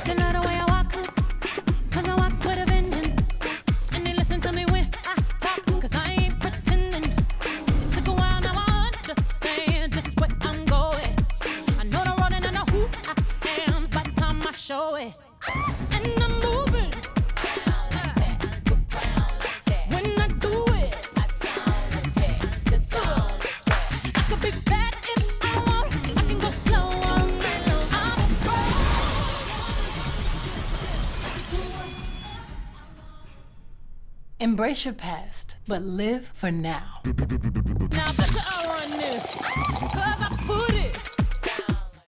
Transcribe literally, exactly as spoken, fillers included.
They love the way I walk, cause I walk with a vengeance. And they listen to me when I talk, cause I ain't pretending. It took a while, now I understand just where I'm going. I know the road and I know who I am by the time I show it. And I'm moving. When I do it, I could be bad if I want. I can go slow all night long. I'm a Embrace your past, but live for now. Now, bet you I'll run this, cause I